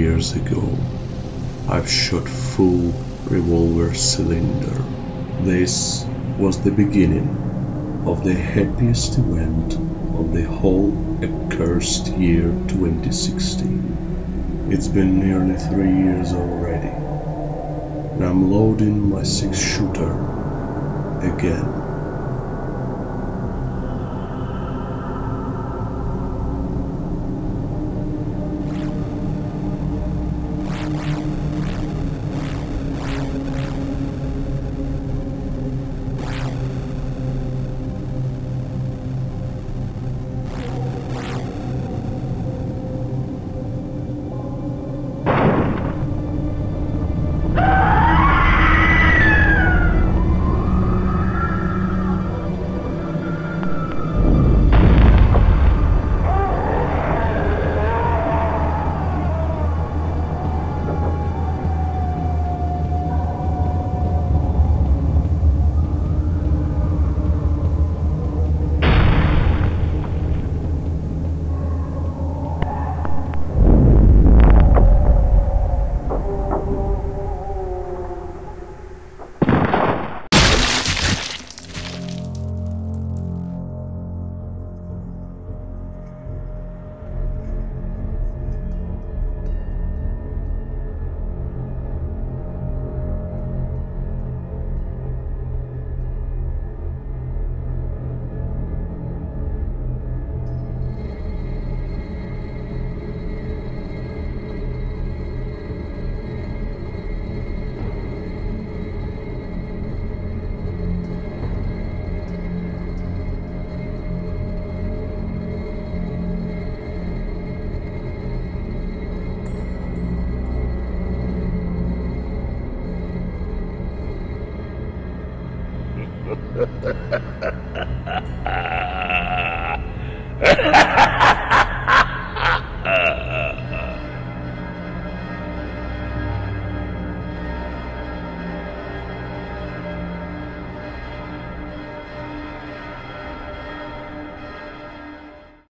years ago, I've shot full revolver cylinder. This was the beginning of the happiest event of the whole accursed year 2016. It's been nearly 3 years already, and I'm loading my 6-shooter again.